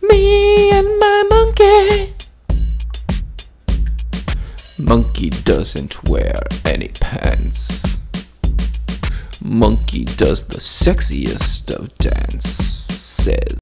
Me and my monkey. Monkey doesn't wear any pants. Monkey does the sexiest of dances.